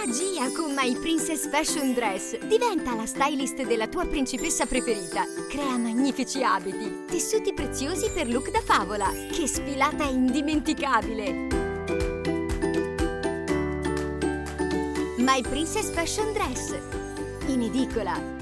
magia con My Princess Fashion Dress. Diventa la stylist della tua principessa preferita. Crea magnifici abiti, tessuti preziosi per look da favola. Che sfilata indimenticabile! My Princess Fashion Dress. In edicola